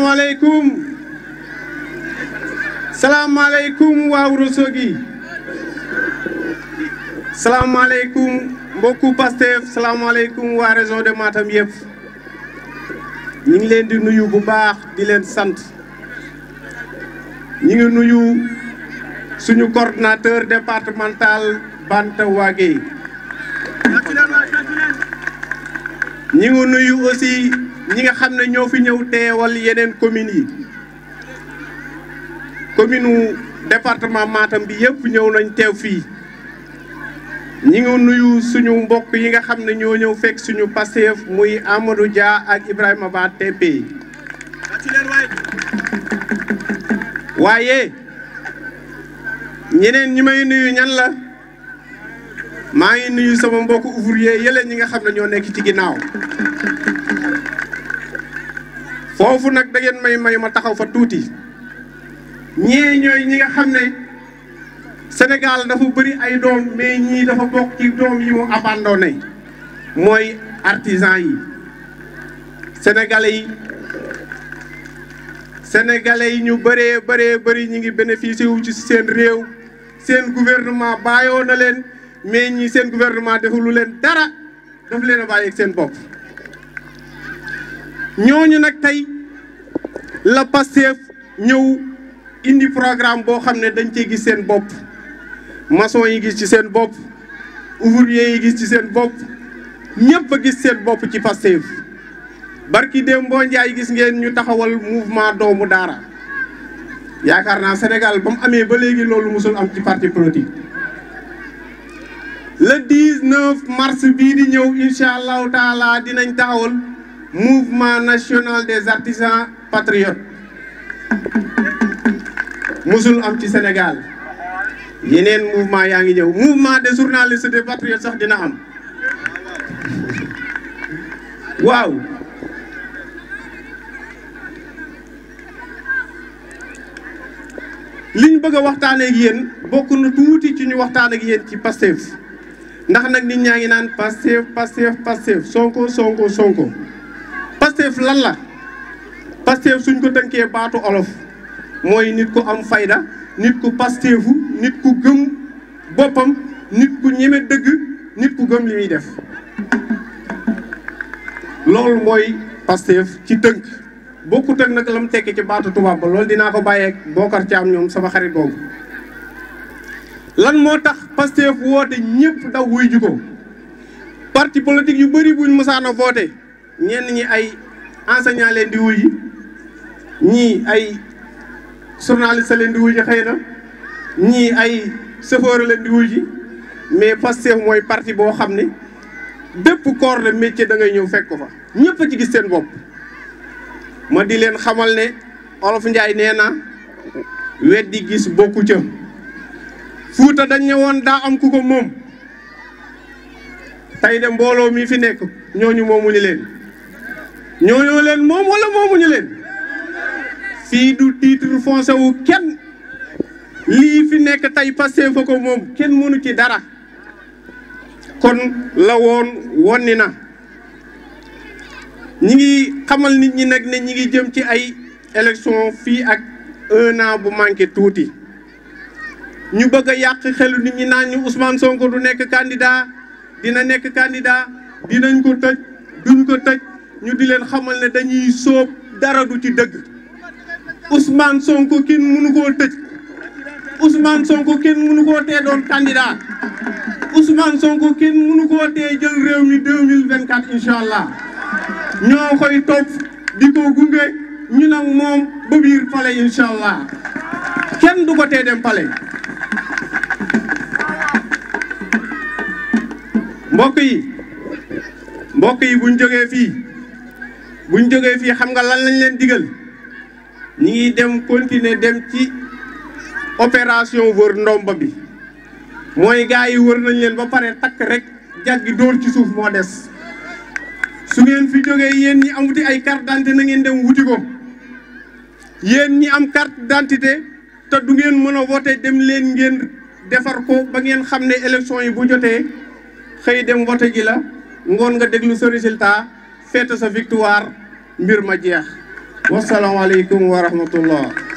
salaamaaleykum salaamaaleykum waa Ourossogui salaamaaleykum mbokku Pastef salaamaaleykum waa région de Matam yëpp ñu ngi leen di nuyu bu baax di leen sant ñu ngi nuyu suñu coordinateur départemental Banta Wagué ñi ngi nuyu aussi ñi nga xam ne ñoo fi ñëw teewal yeneen communes yi commune département Matam bi yëpp ñëw nañ teew fii ñi ngi nuyu suñu mbokk yi nga xam ne ñoo ñëw fekk suñu Pastef muy Amadou Dia ak Ibrahima Ba TP waaye ñeneen ñi may nuyu ñan la maa ngi nuyu sama mbokk ouvrier yële ñi nga xam ne ñoo nekk ci ginnaaw foofu nag da ngeen may ma taxaw fa tuuti ñee ñooy ñi nga xam ne Sénégal dafa bëri ay doom mais ñii dafa bokk ci doom yi mu abandonné mooy artisan yi sénégalais yi ñu bëree bëri ñu ngi bénéficié wu ci seen réew seen gouvernement bàyyoo na leen mais ñi seen gouvernement defulu leen dara daf leen a bàyyi ak seen bopp ñooñu nag tey la Pastef ñëw indi programme boo xam ne dañ cee gis seen bopp maçon yi gis ci seen bopp ouvrier yi gis ci seen bopp ñëpp a gis seen bopp ci Pastef barki Dembo Ndiaye gis ngeen ñu taxawal mouvement doomu daara yaakaar naa Sénégal ba mu amee ba léegi loolu musul am ci parti politique le 19 mars bii di ñëw incha allahu taala dinañ taxawal mouvement national des artisans patriotes musul am ci Sénégal yeneen mouvement yaa ngi ñëw mouvement des journalistes des patriotes sax dina am waaw liñ bëgg a waxtaanee ak yéen bokk na tuuti ci ñu waxtaan ak yéen ci Pastef ndax nag nit ñaa ngi naan Pastef Sonko Pastef lan la Pastef suñ ko tënkee baatu olof mooy nit ku am fayda nit ku Pastefu nit ku gëm boppam nit ku ñeme dëgg nit ku gëm li muy def loolu mooy Pastef ci tënk bokkut ak nag la mu tekki ci baatu tubaab ba loolu dinaa ko bàyyeeg Bokar Thiam ñoom sama xarit boobu lan moo tax Pastef woote ñëpp daw wuy ji ko parti politique yu bëri buñ mësaan a voté ñenn ñi ay enseignant leen di wuy ji ñii ay journaliste leen di wuy ji xëy na ñii ay chauffeur leen di wuy ji mais Pastef mooy parti boo xam ne bépp corps de métier da ngay ñëw fekk ko fa ñëpp a ci gis seen bopp ma di leen xamal ne Olof Njaay nee na weddi gis bokku ca Fuuta dañ ne woon daa am ku ko moom tey de mbooloo mi fi nekk ñooñu moomuñu leen ñooñoo leen moom wala moomuñu leen fii du titre foncier wu kenn lii fi nekk tey Pastef fa ko moom kenn mënu ci dara kon la woon wonni na ñi ngi xamal nit ñi nag ne ñi ngi jëm ci ay élection fii ak 1 an bu manqué tuuti ñu bëgg a yàq xelu nit ñi naan ñu Ousmane Sonko du nekk candidat dina nekk candidat dinañ ko tëj duñ ko tëj ñu di leen xamal ne dañuy sóob dara du ci dëgg Ousmane Sonko kenn mënu koo tëj Ousmane Sonko kenn mënu koo tee doon candidat Ousmane Sonko kenn mënu koo tee jël réew mi 2024 incha allah ñoo koy topp di ko gunge ñu nag moom ba biir palais incha allah kenn du ko tee dem palais mbokk yi buñ jógee fii xam nga lan lañ leen digal ñi ngi dem continuer dem ci opération wër ndomba bi mooy gars yi wër nañ leen ba pare takk rek jaggi dóor ci suuf moo des su ngeen fi jógee yéen ñi amuti ay carte d'identité na ngeen dem wuti ko yéen ñi am carte d'identité te du ngeen mën a voter dem leen ngeen defar ko ba ngeen xam ne élection yi bu jotee xëy dem voter ji la ngoon nga déglu sa résultat fête sa victoire mbir ma jeex wasalaamaaleykum wa rahmatullah